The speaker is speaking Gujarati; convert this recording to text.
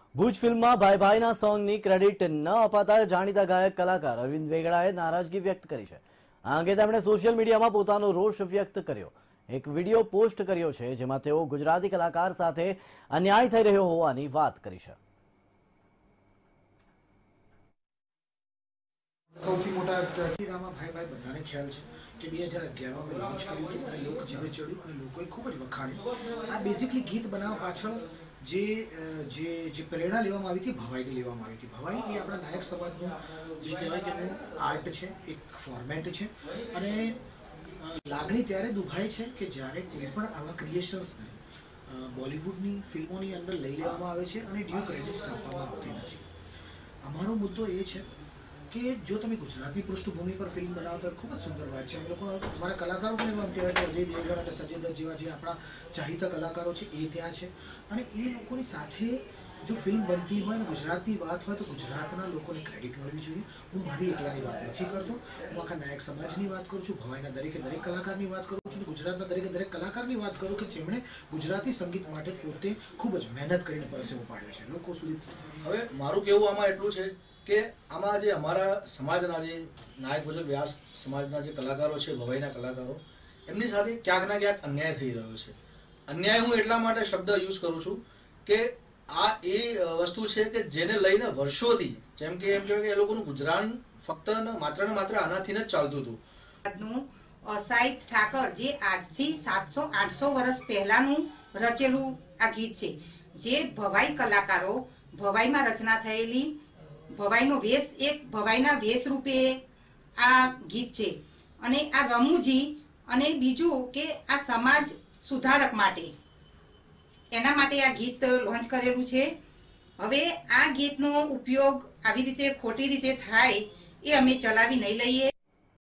ભુજ ફિલ્મમાં ભાઈ ભાઈના સોંગની ક્રેડિટ ન અપાતા જાણીતા ગાયક કલાકાર અરવિંદ વેગડાએ નારાજગી વ્યક્ત કરી છે। આ અંગે તેમણે સોશિયલ મીડિયામાં પોતાનો રોષ વ્યક્ત કર્યો। એક વિડીયો પોસ્ટ કર્યો છે જેમાં તેઓ ગુજરાતી કલાકાર સાથે અન્યાય થઈ રહ્યો હોવાની વાત કરી છે। સૌથી મોટા ટીરામાં ભાઈ ભાઈ બધાને ખ્યાલ છે કે 2011માં મેં લોન્ચ કર્યું હતું અને લોક જીવે ચડ્યું અને લોકોએ ખૂબ જ વખાણ્યું। આ બેઝિકલી ગીત બનાવવા પાછળ જે જે જે પ્રેરણા લેવામાં આવી હતી ભવાઈની લેવામાં આવી હતી। ભવાઈ એ આપણા નાયક સમાજનું જે કહેવાય કે એનું આર્ટ છે, એક ફોર્મેટ છે અને લાગણી ત્યારે દુભાય છે કે જ્યારે કોઈ પણ આવા ક્રિએશન્સને બોલિવૂડની ફિલ્મોની અંદર લઈ લેવામાં આવે છે અને ડ્યુ ક્રેડિટ્સ આપવામાં આવતી નથી। અમારો મુદ્દો એ છે કે જો તમે ગુજરાતની પૃષ્ઠભૂમિ પર ફિલ્મ બનાવતા ખૂબ જ સુંદર વાત છે। અમે લોકો અમારા કલાકારો પણ એમ કહેવાય કે અજય દેવગણ અને સંજય દત્ત જેવા જે આપણા ચાહીતા કલાકારો છે એ ત્યાં છે અને એ લોકોની સાથે જો ફિલ્મ બનતી હોય અને ગુજરાતની વાત હોય તો ગુજરાતના લોકોને ક્રેડિટ મળવી જોઈએ। હું મારી એકલાની વાત નથી કરતો, હું આખા નાયક સમાજની વાત કરું છું, ભવાઈના દરેકે દરેક કલાકારની વાત કરું છું, ગુજરાતના દરેકે દરેક કલાકારની વાત કરું કે જેમણે ગુજરાતી સંગીત માટે પોતે ખૂબ જ મહેનત કરીને પરસેવો પાડ્યો છે લોકો સુધી। હવે મારું કહેવું આમાં એટલું છે કે આમાં જે અમારા સમાજના જે નાયક ભજલ વ્યાસ સમાજના જે કલાકારો છે, ભવાઈના કલાકારો, એમની સાથે ક્યાંક ના ક્યાંક અન્યાય થઈ રહ્યો છે। અન્યાય હું એટલા માટે શબ્દ યુઝ કરું છું કે આ એ વસ્તુ છે કે જેને લઈને વર્ષોથી જેમ કે એમ કહેવાય કે એ લોકોનું ગુજરાન ફક્ત માત્ર ને માત્ર આનાથી જ ચાલતું હતું। સાહિત ઠાકર જે આજથી 700-800 વર્ષ પહેલાનું રચેલું આ ગીત છે, જે ભવાઈ કલાકારો ભવાઈમાં રચના થયેલી ભવાઈનો વેશ એક ભવાઈના વેશ રૂપે આ ગીત છે અને આ રમૂજી અને બીજું કે આ સમાજ સુધારક માટે એના માટે આ ગીત લોન્ચ કરેલું છે। હવે આ ગીતનો ઉપયોગ આવી રીતે ખોટી રીતે થાય એ અમે ચલાવી નહીં લઈએ।